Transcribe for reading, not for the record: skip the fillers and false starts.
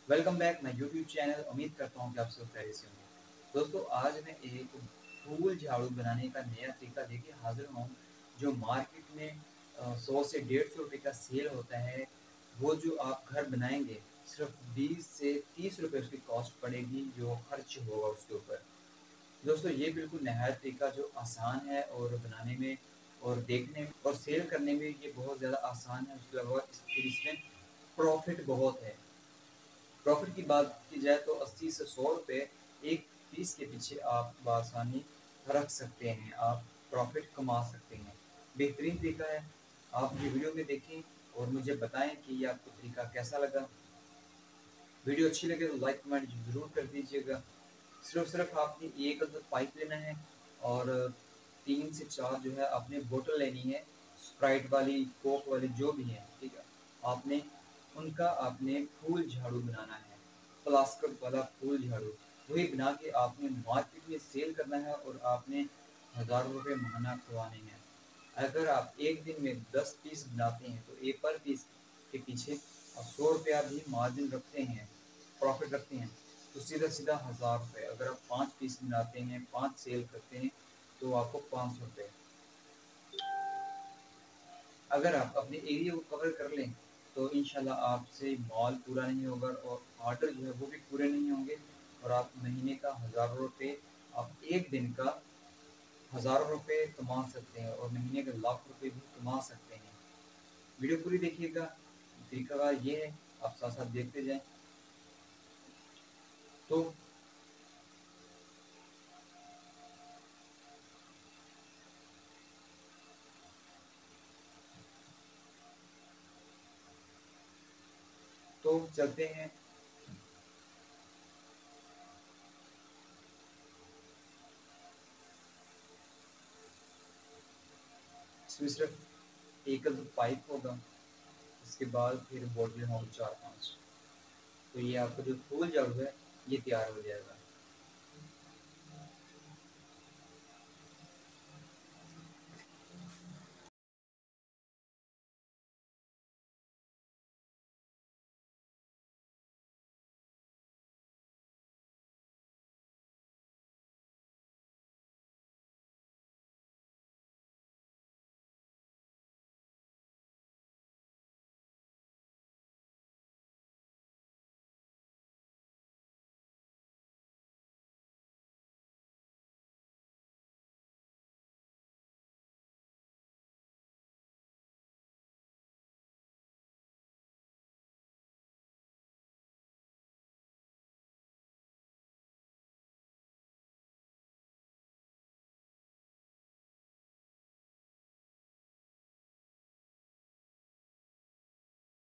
Welcome back my YouTube channel. उम्मीद करता हूँ कि आप सब खैरियत से होंगे। दोस्तों, आज मैं एक फूल झाड़ू बनाने का नया तरीका लेके हाजिर हूँ। जो मार्केट में 100 से 150 रुपये का सेल होता है, वो जो आप घर बनाएंगे सिर्फ 20 से 30 रुपये उसकी कॉस्ट पड़ेगी, जो खर्च होगा उसके ऊपर। दोस्तों, ये बिल्कुल नहायत तरीका जो आसान है और बनाने में और देखने में और सेल करने में ये बहुत ज़्यादा आसान है। उसके अलावा इसमें प्रॉफिट बहुत है। प्रॉफिट की बात की जाए तो 80 से 100 रुपये एक पीस के पीछे आप बआसानी रख सकते हैं। आप प्रॉफिट कमा सकते हैं। बेहतरीन तरीका है। आप ये वीडियो में देखें और मुझे बताएं कि ये आपको तरीका कैसा लगा। वीडियो अच्छी लगे तो लाइक कमेंट ज़रूर कर दीजिएगा। सिर्फ आपने एक अदद पाइप लेना है और 3 से 4 जो है आपने बोतल लेनी है, स्प्राइट वाली, कोक वाली, जो भी है, ठीक है। आपने उनका आपने फूल झाड़ू बनाना है, प्लास्टिक वाला फूल झाड़ू। वही बना के आपने मार्केट में सेल करना है और आपने हज़ारों रुपये महीना कमाने हैं। अगर आप एक दिन में 10 पीस बनाते हैं तो एक पर पीस के पीछे आप 100 रुपया भी मार्जिन रखते हैं, प्रॉफिट रखते हैं, तो सीधा सीधा 1000 रुपये। अगर आप 5 पीस बनाते हैं, 5 सेल करते हैं, तो आपको 500 रुपये। अगर आप अपने एरिया को कवर कर लें तो इंशाल्लाह आपसे माल पूरा नहीं होगा और ऑर्डर जो है वो भी पूरे नहीं होंगे। और आप महीने का हज़ारों रुपये, आप एक दिन का हज़ारों रुपये कमा सकते हैं और महीने के लाख रुपये भी कमा सकते हैं। वीडियो पूरी देखिएगा। तरीका ये है, आप साथ साथ देखते जाएं। तो चलते हैं। इसमें सिर्फ एक पाइप होगा, इसके बाद फिर बोतलें होंगी 4-5। तो ये आपका जो फूल झाड़ू है ये तैयार हो जाएगा।